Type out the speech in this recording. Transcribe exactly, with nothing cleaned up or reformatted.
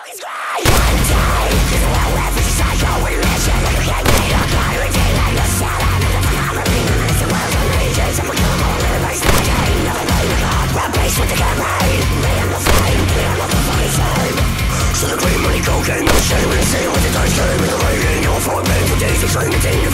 Cocaine, no shame, and the same with the dice game. And the rain, you're falling, for days, you're trying to take